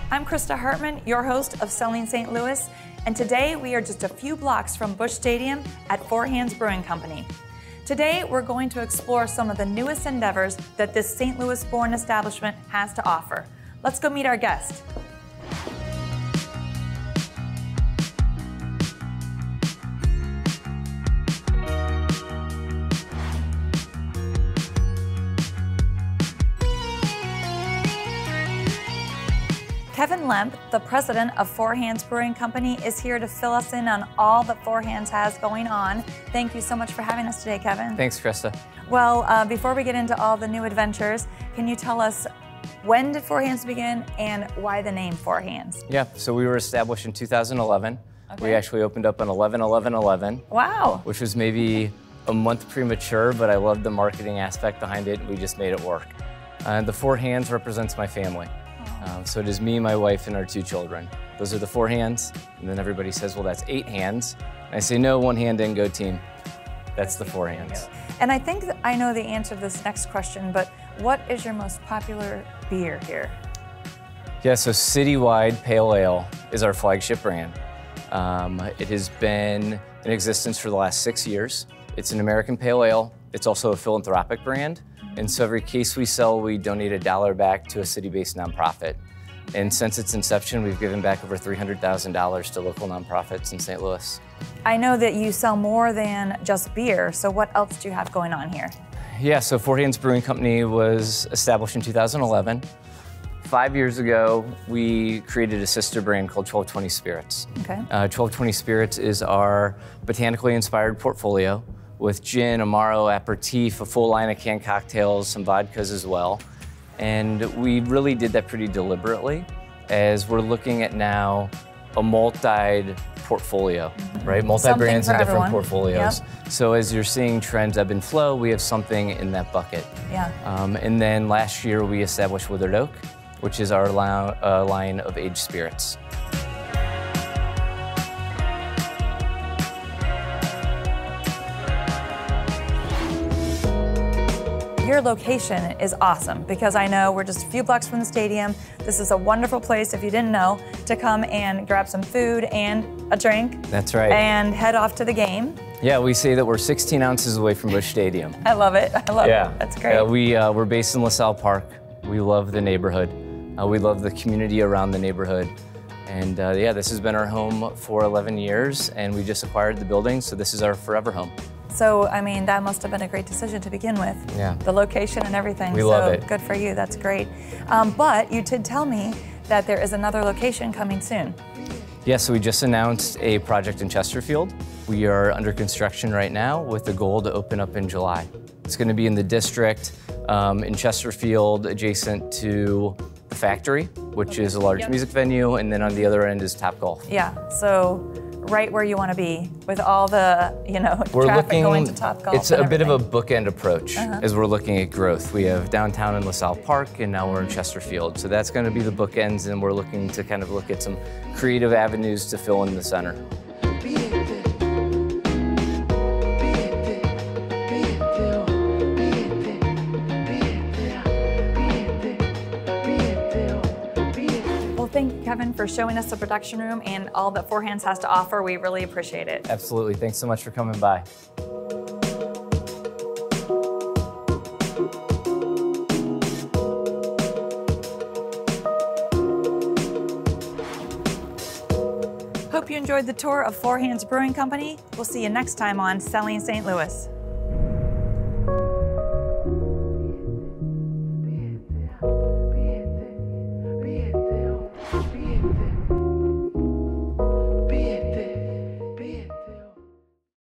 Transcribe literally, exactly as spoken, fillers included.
I'm Krista Hartman, your host of Selling Saint Louis, and today we are just a few blocks from Busch Stadium at four Hands Brewing Company. Today we're going to explore some of the newest endeavors that this Saint Louis-born establishment has to offer. Let's go meet our guest. Kevin Lemp, the president of four Hands Brewing Company, is here to fill us in on all that four Hands has going on. Thank you so much for having us today, Kevin. Thanks, Krista. Well, uh, before we get into all the new adventures, can you tell us when did four Hands begin and why the name four Hands? Yeah, so we were established in two thousand eleven. Okay. We actually opened up on eleven eleven eleven. Wow. Which was maybe a month premature, but I loved the marketing aspect behind it, and we just made it work. Uh, the four Hands represents my family. Um, so it is me, my wife, and our two children. Those are the four hands, and then everybody says, well, that's eight hands. And I say, no, one hand in, go team. That's the four hands. And I think that I know the answer to this next question, but what is your most popular beer here? Yeah, so Citywide Pale Ale is our flagship brand. Um, it has been in existence for the last six years. It's an American Pale Ale. It's also a philanthropic brand. And so every case we sell, we donate a dollar back to a city-based nonprofit. And since its inception, we've given back over three hundred thousand dollars to local nonprofits in Saint Louis. I know that you sell more than just beer, so what else do you have going on here? Yeah, so four Hands Brewing Company was established in two thousand eleven. Five years ago, we created a sister brand called twelve twenty Spirits. Okay. Uh, twelve twenty Spirits is our botanically inspired portfolio, with gin, amaro, aperitif, a full line of canned cocktails, some vodkas as well. And we really did that pretty deliberately, as we're looking at now a multi portfolio, mm-hmm. right? Multi-brands and different everyone. portfolios. Yep. So as you're seeing trends ebb and flow, we have something in that bucket. Yeah. Um, and then last year we established Withered Oak, which is our li- uh, line of aged spirits. Your location is awesome because I know we're just a few blocks from the stadium. This is a wonderful place, if you didn't know, to come and grab some food and a drink. That's right. And head off to the game. Yeah, we say that we're sixteen ounces away from Busch Stadium. I love it. I love yeah. it. That's great. Yeah, we, uh, we're based in LaSalle Park. We love the neighborhood. Uh, we love the community around the neighborhood. And uh, yeah, this has been our home for eleven years, and we just acquired the building, so this is our forever home. So, I mean, that must have been a great decision to begin with. Yeah. The location and everything. We so love it. Good for you, that's great. Um, but you did tell me that there is another location coming soon. Yeah, so we just announced a project in Chesterfield. We are under construction right now with the goal to open up in July. It's gonna be in the district, um, in Chesterfield, adjacent to the Factory, which is a large yep. music venue, and then on the other end is Topgolf. Yeah, so right where you want to be with all the, you know, we're traffic looking, going to Topgolf. It's a everything. bit of a bookend approach uh-huh. as we're looking at growth. We have downtown in LaSalle Park, and now we're in Chesterfield. So that's going to be the bookends, and we're looking to kind of look at some creative avenues to fill in the center. Thank you, Kevin, for showing us the production room and all that four Hands has to offer. We really appreciate it. Absolutely. Thanks so much for coming by. Hope you enjoyed the tour of four Hands Brewing Company. We'll see you next time on Selling Saint Louis.